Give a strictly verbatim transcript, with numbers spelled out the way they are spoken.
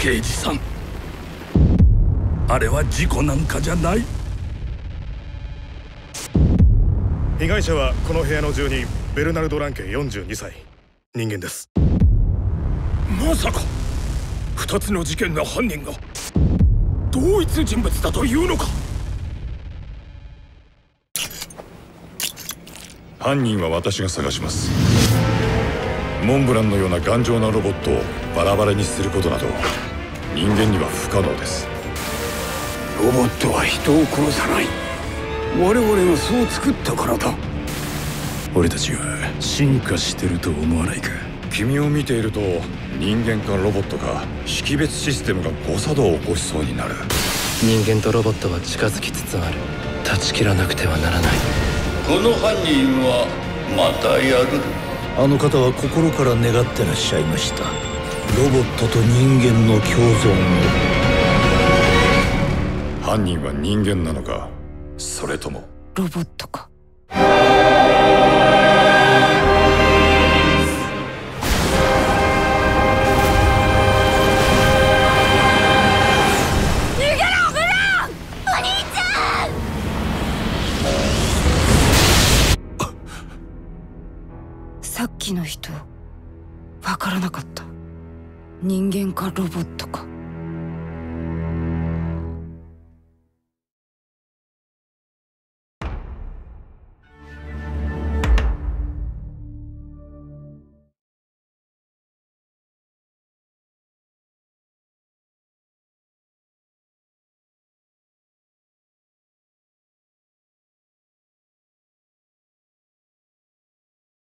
刑事さん、あれは事故なんかじゃない。 被害者はこの部屋の住人ベルナルド・ランケよんじゅうにさい、人間です。 まさか二つの事件の犯人が同一人物だというのか。 犯人は私が探します。モンブランのような頑丈なロボットをバラバラにすることなど人間には不可能です。 ロボットは人を殺さない。我々がそう作ったからだ。俺たちは進化してると思わないか。 君を見ていると人間かロボットか識別システムが誤作動を起こしそうになる。 人間とロボットは近づきつつある。断ち切らなくてはならない。 この犯人はまたやる。 あの方は心から願ってらっしゃいました。ロボットと人間の共存を。 犯人は人間なのか、それともロボットか。さっきの人わからなかった。人間かロボットか。